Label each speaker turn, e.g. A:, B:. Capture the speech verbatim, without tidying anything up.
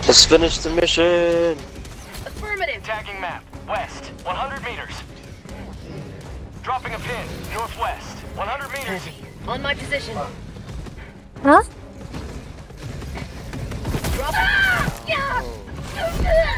A: Let's finish the mission.
B: Affirmative.
C: Tagging map. West. one hundred meters. Dropping a pin. Northwest. one hundred meters.
B: Heavy. On my position.
D: Huh?
B: Drop. Ah! Yeah!